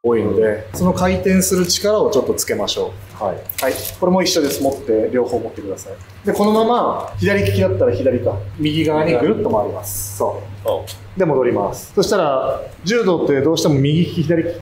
多いので、その回転する力をちょっとつけましょう。はい。はい。これも一緒です。両方持ってください。で、このまま、左利きだったら左か、右側にぐるっと回ります。そう。で、戻ります。そしたら、柔道ってどうしても右利き、左利き